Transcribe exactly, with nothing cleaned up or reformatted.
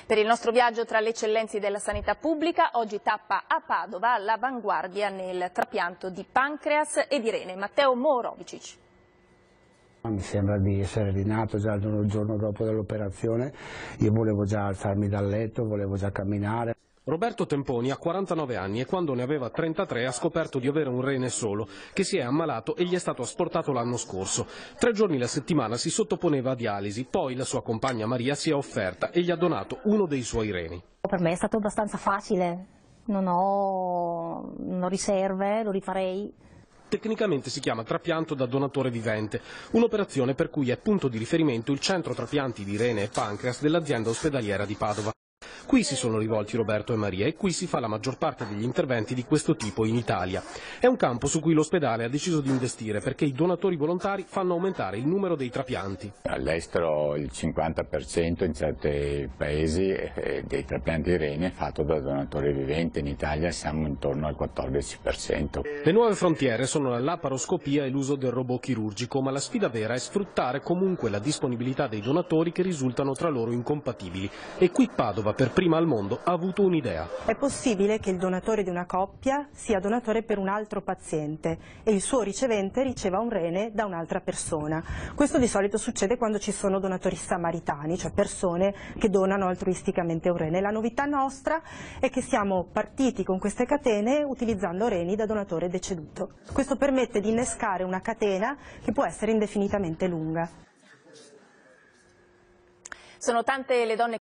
Per il nostro viaggio tra le eccellenze della sanità pubblica, oggi tappa a Padova all'avanguardia nel trapianto di pancreas e di rene. Matteo Morovičić. Mi sembra di essere rinato già il giorno dopo dell'operazione, io volevo già alzarmi dal letto, volevo già camminare. Roberto Temponi ha quarantanove anni e quando ne aveva trentatré ha scoperto di avere un rene solo, che si è ammalato e gli è stato asportato l'anno scorso. Tre giorni la settimana si sottoponeva a dialisi, poi la sua compagna Maria si è offerta e gli ha donato uno dei suoi reni. Per me è stato abbastanza facile, non ho, non ho riserve, lo rifarei. Tecnicamente si chiama trapianto da donatore vivente, un'operazione per cui è punto di riferimento il centro trapianti di rene e pancreas dell'azienda ospedaliera di Padova. Qui si sono rivolti Roberto e Maria e qui si fa la maggior parte degli interventi di questo tipo in Italia. È un campo su cui l'ospedale ha deciso di investire perché i donatori volontari fanno aumentare il numero dei trapianti. All'estero il cinquanta per cento in certi paesi dei trapianti di rene è fatto da donatori viventi, in Italia siamo intorno al quattordici per cento. Le nuove frontiere sono la laparoscopia e l'uso del robot chirurgico, ma la sfida vera è sfruttare comunque la disponibilità dei donatori che risultano tra loro incompatibili. E qui Padova, per prima al mondo, ha avuto un'idea. È possibile che il donatore di una coppia sia donatore per un altro paziente e il suo ricevente riceva un rene da un'altra persona. Questo di solito succede quando ci sono donatori samaritani, cioè persone che donano altruisticamente un rene. La novità nostra è che siamo partiti con queste catene utilizzando reni da donatore deceduto. Questo permette di innescare una catena che può essere indefinitamente lunga. Sono tante le donne